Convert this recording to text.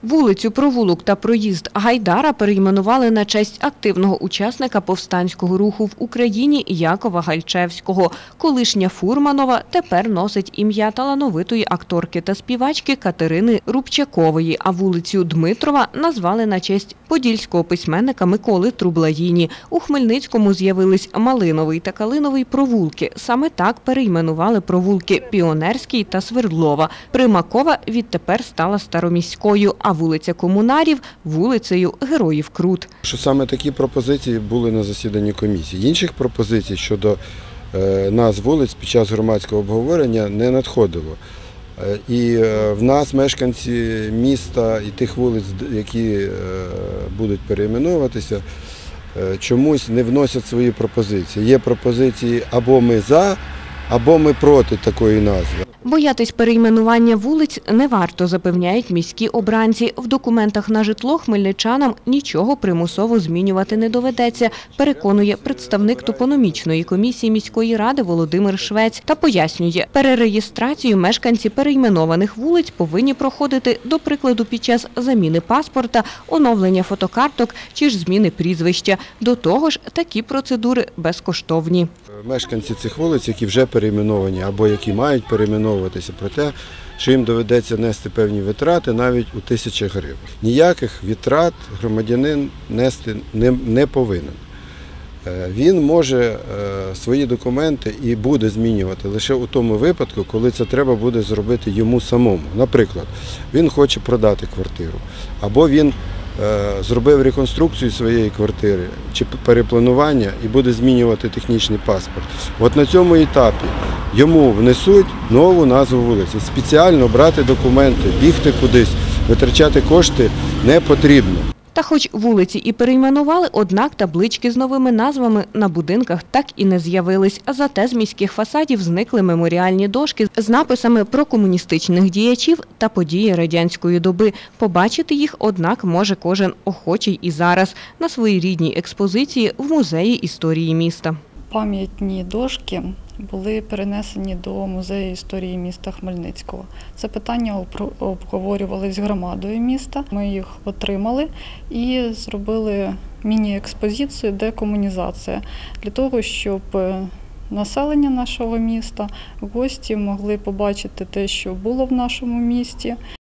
Вулицю, провулок та проїзд Гайдара перейменували на честь активного учасника повстанського руху в Україні Якова Гальчевського. Колишня Фурманова тепер носить ім'я талановитої акторки та співачки Катерини Рубчакової, а вулицю Дмитрова назвали на честь подільського письменника Миколи Трублаїні. У Хмельницькому з'явились Малиновий та Калиновий провулки. Саме так перейменували провулки Піонерський та Свердлова. Примакова відтепер стала Староміською, а вулиця Комунарів – вулицею Героїв Крут. Що саме такі пропозиції були на засіданні комісії. Інших пропозицій щодо назв вулиць під час громадського обговорення не надходило. І в нас, мешканці міста і тих вулиць, які будуть перейменовуватися, чомусь не вносять свої пропозиції. Є пропозиції або ми за, або ми проти такої назви. Боятись перейменування вулиць не варто, запевняють міські обранці. В документах на житло хмельничанам нічого примусово змінювати не доведеться, переконує представник топономічної комісії міської ради Володимир Швець та пояснює, перереєстрацію мешканці перейменованих вулиць повинні проходити, до прикладу, під час заміни паспорта, оновлення фотокарток чи ж зміни прізвища. До того ж, такі процедури безкоштовні. Мешканці цих вулиць, які вже перейменовані або які мають перейменовуватися, про те, що їм доведеться нести певні витрати навіть у 1000 гривень. Ніяких витрат громадянин нести не повинен. Він може свої документи і буде змінювати лише у тому випадку, коли це треба буде зробити йому самому. Наприклад, він хоче продати квартиру, або він зробив реконструкцію своєї квартири чи перепланування і буде змінювати технічний паспорт. От на цьому етапі йому внесуть нову назву вулиці. Спеціально брати документи, бігти кудись, витрачати кошти не потрібно. Та хоч вулиці і перейменували, однак таблички з новими назвами на будинках так і не з'явились. Зате з міських фасадів зникли меморіальні дошки з написами про комуністичних діячів та події радянської доби. Побачити їх, однак, може кожен охочий і зараз на своїй рідній експозиції в Музеї історії міста. Пам'ятні дошки були перенесені до Музею історії міста Хмельницького. Це питання обговорювалися з громадою міста. Ми їх отримали і зробили міні-експозицію «Декомунізація» для того, щоб населення нашого міста, гості могли побачити те, що було в нашому місті.